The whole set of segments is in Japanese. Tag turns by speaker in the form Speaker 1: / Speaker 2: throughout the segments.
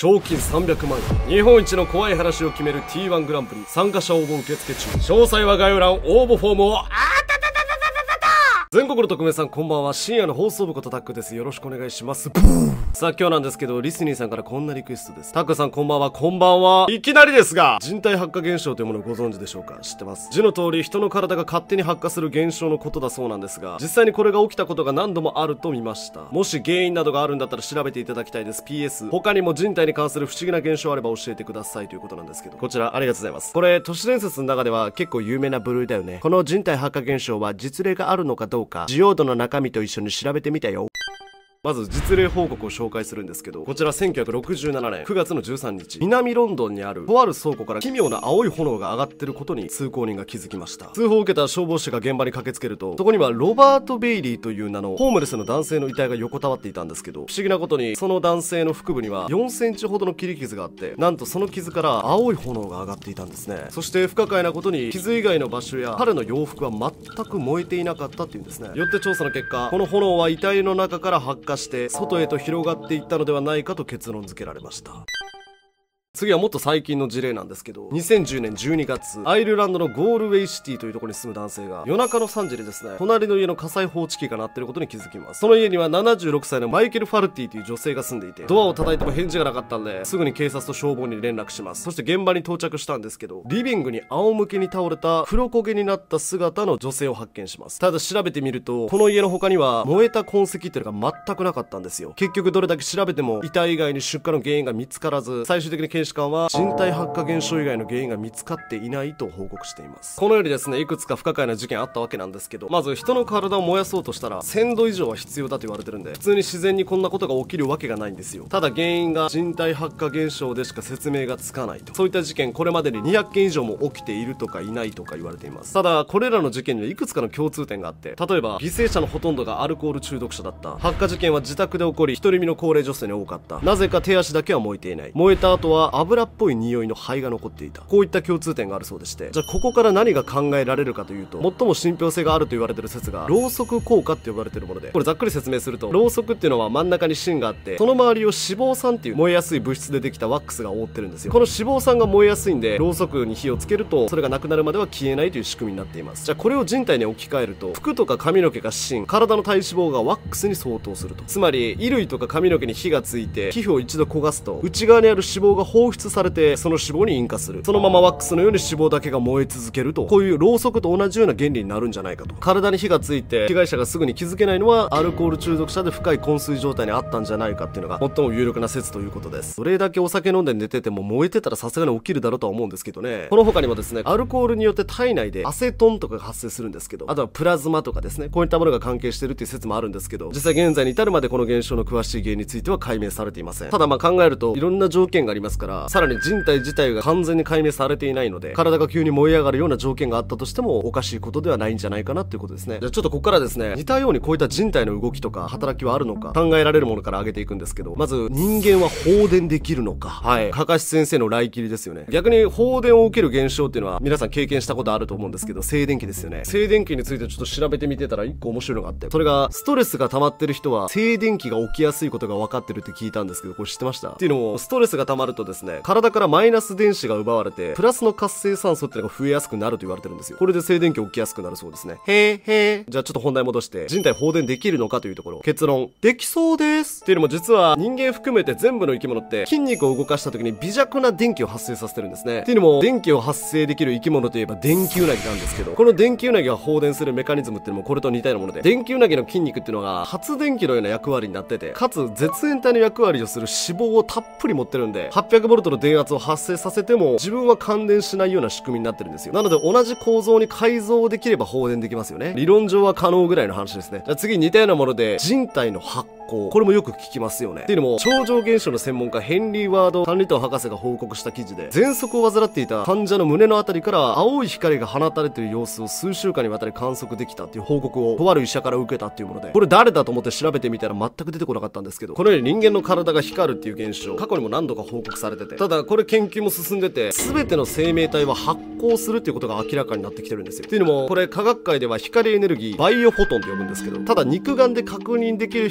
Speaker 1: 賞金300万円、日本一の怖い話を決める T1 グランプリ、参加者応募受付中。詳細は概要欄、応募フォームを。全国の特命さんこんばんは。深夜の放送部ことタックです。よろしくお願いします。さあ今日なんですけど、リスニーさんからこんなリクエストです。タックさんこんばんは。こんばんは。いきなりですが、人体発火現象というものをご存知でしょうか？知ってます。字の通り人の体が勝手に発火する現象のことだそうなんですが、実際にこれが起きたことが何度もあると見ました。もし原因などがあるんだったら調べていただきたいです。 PS 他にも人体に関する不思議な現象あれば教えてくださいということなんですけど、こちらありがとうございます。これ都市伝説の中では結構有名な部類だよね。この人体発火現象は実例があるのかどうか、ジオードの中身と一緒に調べてみたよ。まず実例報告を紹介するんですけど、こちら1967年9月の13日、南ロンドンにあるとある倉庫から奇妙な青い炎が上がってることに通行人が気づきました。通報を受けた消防士が現場に駆けつけると、そこにはロバート・ベイリーという名のホームレスの男性の遺体が横たわっていたんですけど、不思議なことにその男性の腹部には4センチほどの切り傷があって、なんとその傷から青い炎が上がっていたんですね。そして不可解なことに傷以外の場所や彼の洋服は全く燃えていなかったっていうんですね。よって調査の結果、この炎は遺体の中から発火して外へと広がっていったのではないかと結論付けられました。次はもっと最近の事例なんですけど、2010年12月、アイルランドのゴールウェイシティというところに住む男性が夜中の3時でですね、隣の家の火災報知器が鳴ってることに気づきます。その家には76歳のマイケル・ファルティという女性が住んでいて、ドアを叩いても返事がなかったんで、すぐに警察と消防に連絡します。そして現場に到着したんですけど、リビングに仰向けに倒れた黒焦げになった姿の女性を発見します。ただ調べてみると、この家の他には燃えた痕跡っていうのが全くなかったんですよ。結局どれだけ調べても遺体以外に出火の原因が見つからず、最終的に検視官は人体発火現象以外の原因が見つかっていないと報告しています。このようにですね、いくつか不可解な事件あったわけなんですけど、まず人の体を燃やそうとしたら1000度以上は必要だと言われてるんで、普通に自然にこんなことが起きるわけがないんですよ。ただ原因が人体発火現象でしか説明がつかないと、そういった事件これまでに200件以上も起きているとかいないとか言われています。ただこれらの事件にはいくつかの共通点があって、例えば犠牲者のほとんどがアルコール中毒者だった、発火事件は自宅で起こり独り身の高齢女性に多かった、なぜか手足だけは燃えていない、燃えた後は油っぽい匂いの灰が残っていた、こういった共通点があるそうでして、じゃあここから何が考えられるかというと、最も信憑性があると言われている説がろうそく効果って呼ばれているもので、これざっくり説明すると、ろうそくっていうのは真ん中に芯があって、その周りを脂肪酸っていう燃えやすい物質でできたワックスが覆ってるんですよ。この脂肪酸が燃えやすいんで、ろうそくに火をつけるとそれがなくなるまでは消えないという仕組みになっています。じゃあこれを人体に置き換えると、服とか髪の毛が芯、体の体脂肪がワックスに相当すると、つまり衣類とか髪の毛に火がついて皮膚を一度焦がすと、内側にある脂肪が放出されてその脂肪に引火する、そのままワックスのように脂肪だけが燃え続けると、こういうろうそくと同じような原理になるんじゃないかと。体に火がついて被害者がすぐに気づけないのはアルコール中毒者で深い昏睡状態にあったんじゃないかっていうのが最も有力な説ということです。それだけお酒飲んで寝てても燃えてたらさすがに起きるだろうとは思うんですけどね。この他にもですね、アルコールによって体内でアセトンとかが発生するんですけど、あとはプラズマとかですね、こういったものが関係してるっていう説もあるんですけど、実際現在に至るまでこの現象の詳しい原因については解明されていません。ただ考えるといろんな条件がありますから、さらに人体自体が完全に解明されていないので、体が急に燃え上がるような条件があったとしてもおかしいことではないんじゃないかなっていうことですね。じゃあちょっとここからですね、似たようにこういった人体の動きとか働きはあるのか考えられるものから挙げていくんですけど、まず人間は放電できるのか。はい、かかし先生の来切りですよね。逆に放電を受ける現象っていうのは皆さん経験したことあると思うんですけど、静電気ですよね。静電気についてちょっと調べてみてたら一個面白いのがあって、それがストレスが溜まってる人は静電気が起きやすいことが分かってるって聞いたんですけど、これ知ってました？っていうのも、ストレスが溜まるとですね、体からマイナス電子が奪われてプラスの活性酸素っていうのが増えやすくなると言われてるんですよ。これで静電気起きやすくなるそうですね。へー。じゃあちょっと本題戻して、人体放電できるのかというところ、結論、できそうですっていうのも、実は人間含めて全部の生き物って筋肉を動かした時に微弱な電気を発生させてるんですね。っていうのも、電気を発生できる生き物といえば電気ウナギなんですけど、この電気ウナギが放電するメカニズムっていうのもこれと似たようなもので、電気ウナギの筋肉っていうのが発電機のような役割になってて、かつ絶縁体の役割をする脂肪をたっぷり持ってるんで、800V の電圧を発生させても自分は感電しないような仕組みになってるんですよ。なので同じ構造に改造できれば放電できますよね。理論上は可能ぐらいの話ですね。じゃあ次、似たようなもので人体の発光、これもよく聞きますよね。っていうのも、超常現象の専門家ヘンリー・ワード・カンリトン博士が報告した記事で、喘息を患っていた患者の胸のあたりから青い光が放たれている様子を数週間にわたり観測できたっていう報告をとある医者から受けたっていうもので、これ誰だと思って調べてみたら全く出てこなかったんですけど、このように人間の体が光るっていう現象、過去にも何度か報告されてて、ただこれ研究も進んでて、全ての生命体は発光するっていうことが明らかになってきてるんですよ。っていうのも、これ科学界では光エネルギーバイオフォトンって呼ぶんですけど、ただ肉眼で確認できる光の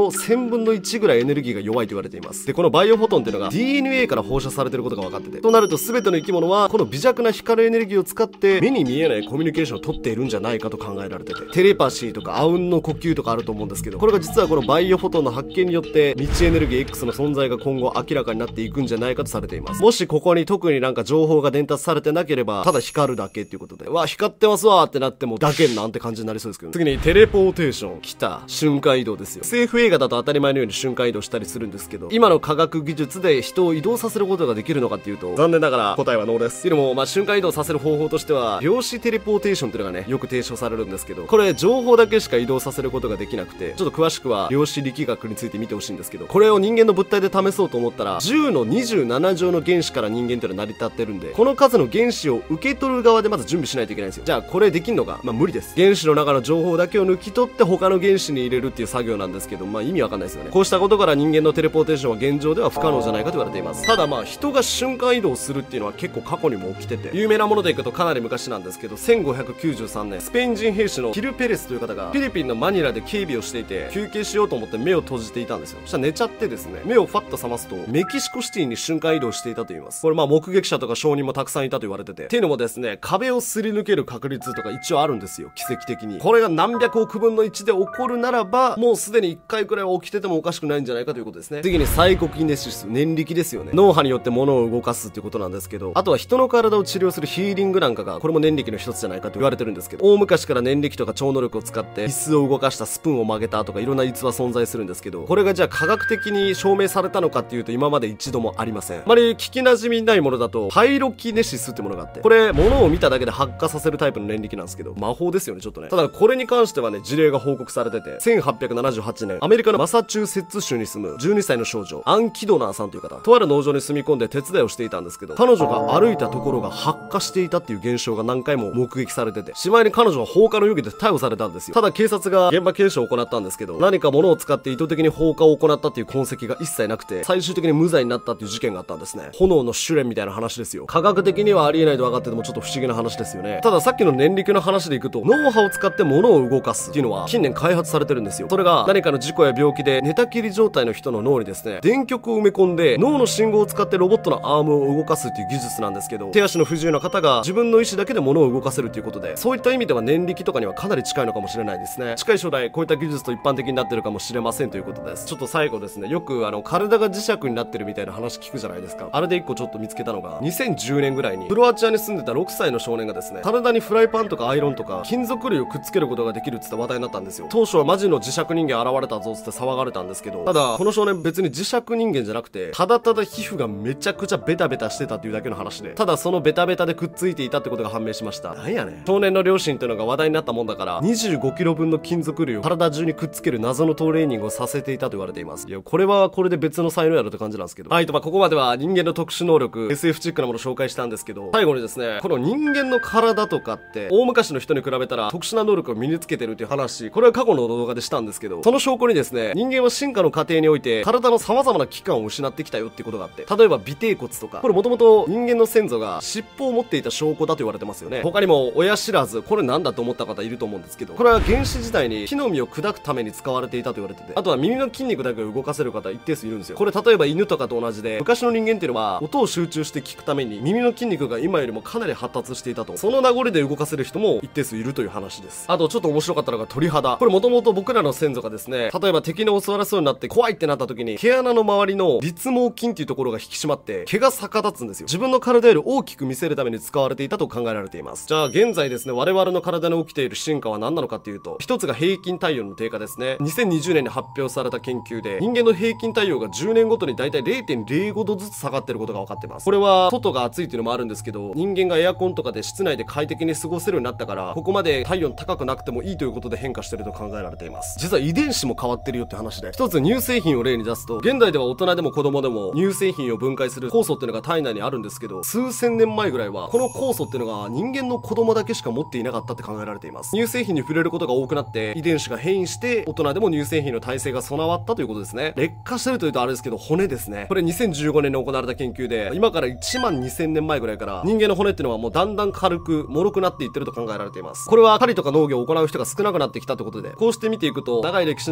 Speaker 1: の1000分の1ぐらいエネルギーが弱いと言われています。で、このバイオフォトンっていうのが DNA から放射されてることが分かってて、となると全ての生き物はこの微弱な光エネルギーを使って目に見えないコミュニケーションを取っているんじゃないかと考えられてて、テレパシーとか阿吽の呼吸とかあると思うんですけど、これが実はこのバイオフォトンの発見によって未知エネルギー X の存在が今後明らかになっていくんじゃないかとされています。もしここに特になんか情報が伝達されてなければ、ただ光るだけっていうことで、わ、光ってますわーってなってもだけんなんて感じになりそうですけど、次にテレポーテーション。来た。瞬間移動ですよ。SF 映画だと当たり前のように瞬間移動したりするんですけど、今の科学技術で人を移動させることができるのかっていうと、残念ながら答えはノーです。っていうのも、瞬間移動させる方法としては、量子テレポーテーションっていうのがね、よく提唱されるんですけど、これ情報だけしか移動させることができなくて、ちょっと詳しくは量子力学について見てほしいんですけど、これを人間の物体で試そうと思ったら、10の27乗の原子から人間っていうのは成り立ってるんで、この数の原子を受け取る側でまず準備しないといけないんですよ。じゃあこれできんのか、無理です。原子の中の情報だけを抜き取って他の原子に入れるっていう作業なんですけど、意味わかんないですよね。こうしたことから人間のテレポーテーションは現状では不可能じゃないかと言われています。ただ人が瞬間移動するっていうのは結構過去にも起きてて、有名なものでいくとかなり昔なんですけど、1593年、スペイン人兵士のヒル・ペレスという方がフィリピンのマニラで警備をしていて、休憩しようと思って目を閉じていたんですよ。そしたら寝ちゃってですね、目をファッと覚ますとメキシコシティに瞬間移動していたと言います。これ目撃者とか証人もたくさんいたと言われてて、っていうのもですね、壁をすり抜ける確率とか一応あるんですよ、奇跡的に。これが何百億分の1で起こるならば、もうすでに1回くらいは起きててもおかしくないんじゃないかということですね。次にサイコキネシス、念力ですよね。脳波によって物を動かすっていうことなんですけど、あとは人の体を治療するヒーリングなんかが、これも念力の一つじゃないかと言われてるんですけど、大昔から念力とか超能力を使って椅子を動かしたスプーンを曲げたとかいろんな逸話存在するんですけど、これがじゃあ科学的に証明されたのかっていうと今まで一度もありません。あまり聞き馴染みないものだとパイロキネシスってものがあって、これ物を見ただけで発火させるタイプの念力なんですけど、魔法ですよね、ちょっとね。ただこれに関してはね、事例が報告されてて、1878年アメリカのマサチューセッツ州に住む12歳の少女アン・キドナーさんという方、とある農場に住み込んで手伝いをしていたんですけど、彼女が歩いたところが発火していたっていう現象が何回も目撃されてて、しまいに彼女は放火の容疑で逮捕されたんですよ。ただ警察が現場検証を行ったんですけど、何か物を使って意図的に放火を行ったっていう痕跡が一切なくて、最終的に無罪になったっていう事件があったんですね。炎の試練みたいな話ですよ。科学的にはありえないと分かっててもちょっと不思議な話ですよね。たださっきの念力の話でいくと、脳波を使って物を動かすっていうのは近年開発されてるんですよ。それが何かの事故や病気で寝たきり状態の人の脳にですね、電極を埋め込んで脳の信号を使ってロボットのアームを動かすっていう技術なんですけど、手足の不自由な方が自分の意思だけで物を動かせるということで、そういった意味では念力とかにはかなり近いのかもしれないですね。近い将来こういった技術と一般的になってるかもしれませんということです。ちょっと最後ですね、よく体が磁石になってるみたいな話聞くじゃないですか。あれで一個ちょっと見つけたのが、2010年ぐらいにクロアチアに住んでた6歳の少年がですね、体にフライパンとかアイロンとか金属類をくっつけることができるっつって話題になったんですよ。当初はマジの磁石人間現れたぞっつって騒がれたんですけど、ただこの少年別に磁石人間じゃなくて、ただただ皮膚がめちゃくちゃベタベタしてたっていうだけの話で、ただそのベタベタでくっついていたってことが判明しました。なんやねん。少年の両親っていうのが話題になったもんだから、25キロ分の金属類を体中にくっつける謎のトレーニングをさせていたと言われています。いや、これはこれで別の才能やろって感じなんですけど。はい、とここまでは人間の特殊能力、SF チックなものを紹介したんですけど、最後にですね、この人間の体とかって大昔の人に比べたら特殊な能力を身につけてるっていう話、これは過去の動画でしたんですけど、その証拠にですね、人間は進化の過程において体の様々な器官を失ってきたよっていうことがあって、例えば尾てい骨とか、これもともと人間の先祖が尻尾を持っていた証拠だと言われてますよね。他にも親知らず、これなんだと思った方いると思うんですけど、これは原始時代に木の実を砕くために使われていたと言われてて、あとは耳の筋肉だけを動かせる方一定数いるんですよ。これ例えば犬とかと同じで、昔の人間っていうのは音を集中して聞くために耳の筋肉が今よりもかなり発達していたと、その名残で動かせる人も一定数いるという話です。あとちょっと面白かったのが鳥肌。これもともと僕らの先祖がですね、例えば敵に襲われそうになって怖いってなった時に毛穴の周りの立毛筋っていうところが引き締まって毛が逆立つんですよ。自分の体より大きく見せるために使われていたと考えられています。じゃあ現在ですね、我々の体に起きている進化は何なのかっていうと、一つが平均体温の低下ですね。2020年に発表された研究で、人間の平均体温が10年ごとにだいたい 0.05 度ずつ下がってることが分かってます。これは外が暑いっていうのもあるんですけど、人間がエアコンとかで室内で快適に過ごせるようになったから、ここまで体温高くなくてもいいということで変化してると考えられています。実は遺伝子も変わってるよって話で、一つ乳製品を例に出すと、現代では大人でも子供でも乳製品を分解する酵素っていうのが体内にあるんですけど、数千年前ぐらいはこの酵素っていうのが人間の子供だけしか持っていなかったって考えられています。乳製品に触れることが多くなって遺伝子が変異して大人でも乳製品の耐性が備わったということですね。劣化してるというとあれですけど、骨ですね。これ2015年に行われた研究で、今から1万2000年前ぐらいから人間の骨っていうのはもうだんだん軽く脆くなっていってると考えられています。これは狩りとか農業を行う人が少なくなってきたってことで、こうして見ていくと長い歴史の中で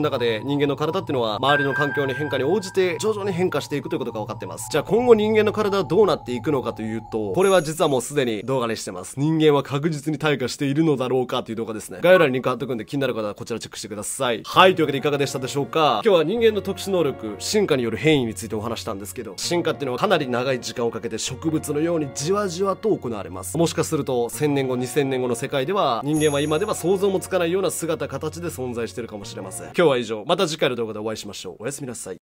Speaker 1: 人間の体っていうのは周りの環境に変化に応じて徐々に変化していくということが分かってます。じゃあ今後人間の体はどうなっていくのかというと、これは実はもうすでに動画にしてます。人間は確実に退化しているのだろうかという動画ですね。概要欄にリンク貼っとくんで気になる方はこちらチェックしてください。はい、というわけでいかがでしたでしょうか。今日は人間の特殊能力、進化による変異についてお話したんですけど、進化っていうのはかなり長い時間をかけて植物のようにじわじわと行われます。もしかすると1000年後2000年後の世界では人間は今では想像もつかないような姿形で存在しているかもしれません。今日は以上、また次回の動画でお会いしましょう。おやすみなさい。